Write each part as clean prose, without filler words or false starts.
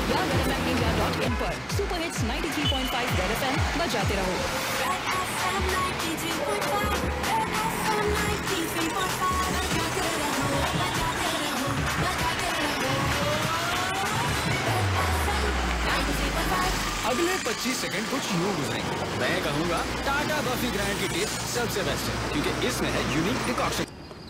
या redfmindia.in पर। Super hits 93.5 red FM बजाते रहो। Red FM 93.5, Red FM 93.5, बजाते रहो, बजाते रहो, बजाते रहो। Red FM 93.5। अगले 25 सेकंड कुछ यूं गुजरेंगे। मैं कहूंगा टाटा कॉफी ग्रैंड की टेस्ट सबसे बेस्ट है क्योंकि इसमें है यूनिक डिकॉक्शन।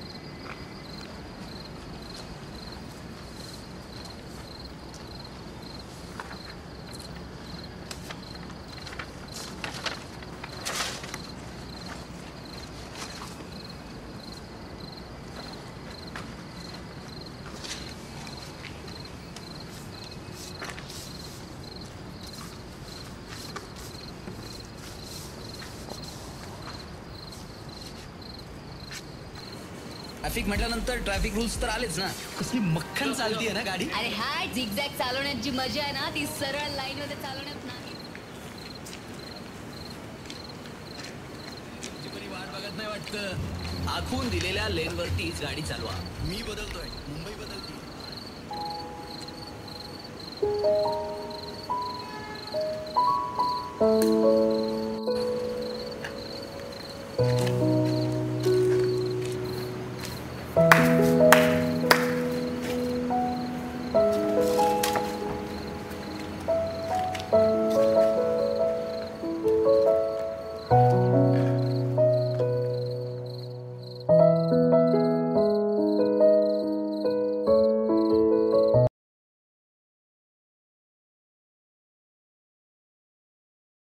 ट्रॅफिक म्हटल्यानंतर ट्रॅफिक रूल्स तर आलेच ना. कसली मक्खन चालती आहे ना गाडी. अरे हा झिगझॅग चालवण्याची मजा आहे ना ती सरळ लाईन मध्ये चालवण्यात नाही. वाट बघत नाही वाटतं. आखून दिलेल्या लेन वरतीच गाडी चालवा. मी बदलतोय. मुंबई बदलते.